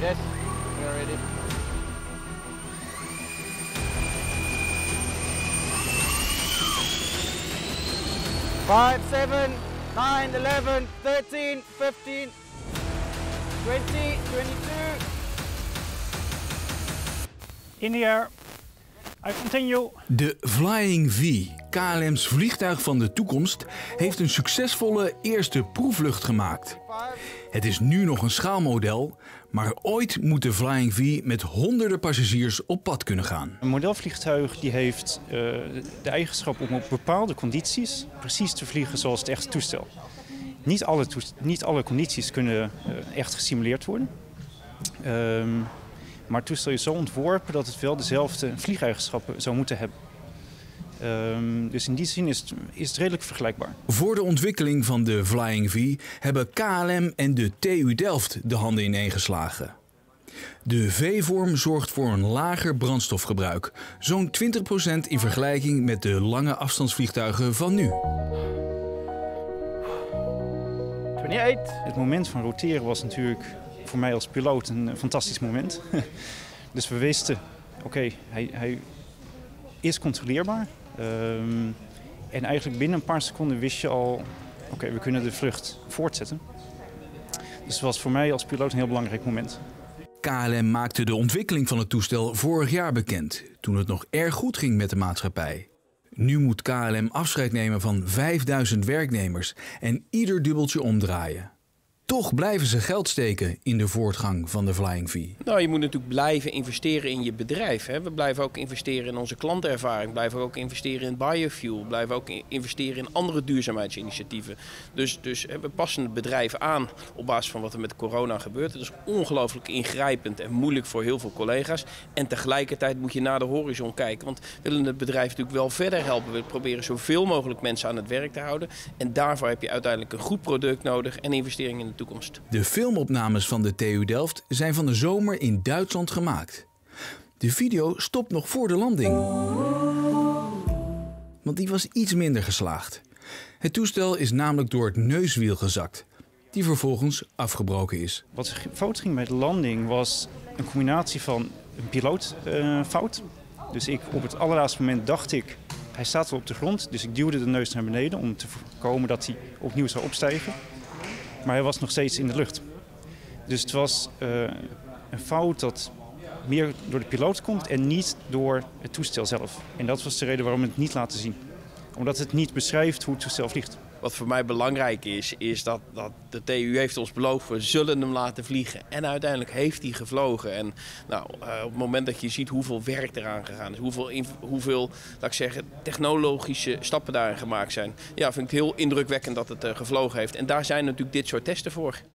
Yes, we're ready. Five, 7, 9, 11, 13, 15, 20, 22. In the air. I continue. De Flying V, KLM's vliegtuig van de toekomst, heeft een succesvolle eerste proefvlucht gemaakt. Het is nu nog een schaalmodel, maar ooit moet de Flying V met honderden passagiers op pad kunnen gaan. Een modelvliegtuig die heeft de eigenschap om op bepaalde condities precies te vliegen zoals het echte toestel. Niet alle condities kunnen echt gesimuleerd worden. Maar het toestel is zo ontworpen dat het wel dezelfde vliegeigenschappen zou moeten hebben. Dus in die zin is het redelijk vergelijkbaar. Voor de ontwikkeling van de Flying V hebben KLM en de TU Delft de handen ineengeslagen. De V-vorm zorgt voor een lager brandstofgebruik, zo'n 20% in vergelijking met de lange afstandsvliegtuigen van nu. 28. Het moment van roteren was natuurlijk voor mij als piloot een fantastisch moment. Dus we wisten, oké, hij is controleerbaar. En eigenlijk binnen een paar seconden wist je al, oké, we kunnen de vlucht voortzetten. Dus het was voor mij als piloot een heel belangrijk moment. KLM maakte de ontwikkeling van het toestel vorig jaar bekend, toen het nog erg goed ging met de maatschappij. Nu moet KLM afscheid nemen van 5000 werknemers en ieder dubbeltje omdraaien. Toch blijven ze geld steken in de voortgang van de Flying V. Nou, je moet natuurlijk blijven investeren in je bedrijf. Hè. We blijven ook investeren in onze klantervaring. We blijven ook investeren in biofuel. We blijven ook investeren in andere duurzaamheidsinitiatieven. Dus we passen het bedrijf aan op basis van wat er met corona gebeurt. Het is ongelooflijk ingrijpend en moeilijk voor heel veel collega's. En tegelijkertijd moet je naar de horizon kijken. Want we willen het bedrijf natuurlijk wel verder helpen. We proberen zoveel mogelijk mensen aan het werk te houden. En daarvoor heb je uiteindelijk een goed product nodig en investeringen in de toekomst. De filmopnames van de TU Delft zijn van de zomer in Duitsland gemaakt. De video stopt nog voor de landing. Want die was iets minder geslaagd. Het toestel is namelijk door het neuswiel gezakt, die vervolgens afgebroken is. Wat fout ging bij de landing was een combinatie van een pilootfout. Dus op het allerlaatste moment dacht ik, hij staat wel op de grond. Dus ik duwde de neus naar beneden om te voorkomen dat hij opnieuw zou opstijgen. Maar hij was nog steeds in de lucht. Dus het was een fout dat meer door de piloot komt en niet door het toestel zelf. En dat was de reden waarom we het niet laten zien. Omdat het niet beschrijft hoe het toestel vliegt. Wat voor mij belangrijk is dat de TU heeft ons beloofd, we zullen hem laten vliegen. En uiteindelijk heeft hij gevlogen. En op het moment dat je ziet hoeveel werk eraan gegaan is, hoeveel laat ik zeggen, technologische stappen daarin gemaakt zijn. Ja, vind ik het heel indrukwekkend dat het gevlogen heeft. En daar zijn natuurlijk dit soort testen voor.